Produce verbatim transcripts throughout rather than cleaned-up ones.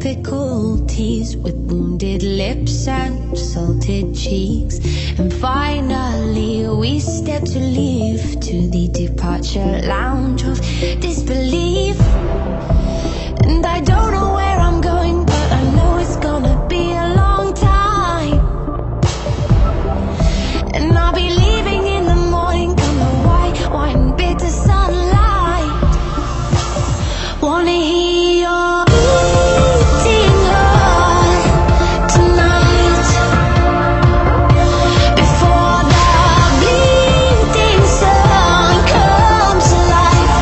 difficulties with wounded lips and salted cheeks. And finally we step to leave to the departure lounge of disbelief. And I don't know where I'm going, but I know it's gonna be a long time. And I'll be leaving in the morning, come the white wine, bitter sunlight. Wanna hear your beating heart tonight, before the bleeding sun comes alive.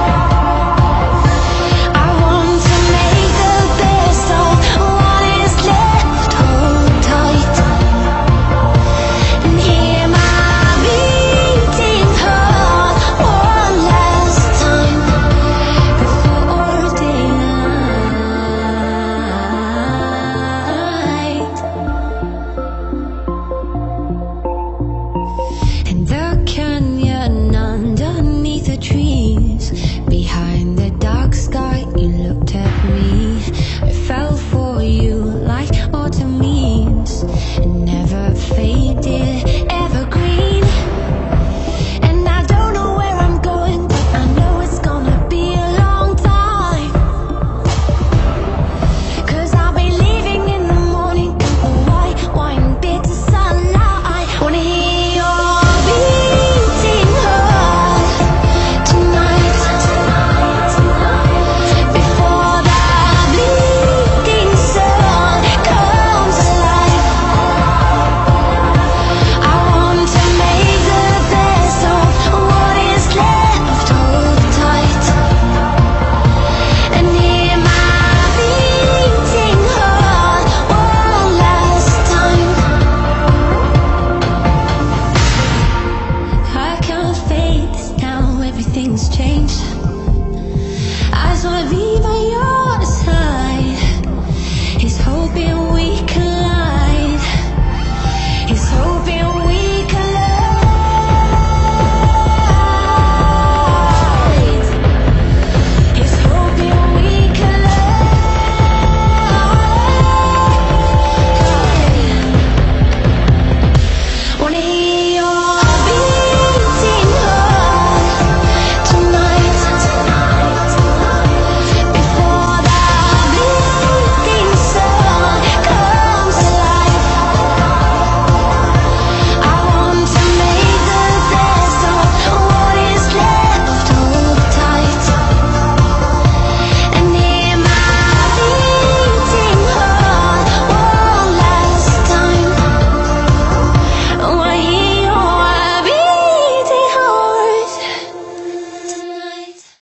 I want to make the best of what is left. Hold tight and hear my beating heart one last time before daylight. And the canyon underneath the trees, behind the dark sky, you looked at me. I fell for you like autumn leaves, and never faded, evergreen. And I don't know where I'm going, but I know it's gonna be a long time. Cause I'll be leaving in the morning, with the white wine, bitter sunlight. Wanna hear your beating heart tonight, before the bleeding sun comes alive. I want to make the best of what is left. Hold tight and hear my beating heart one last time. I can't fake this now, everything's changed. I just wanna be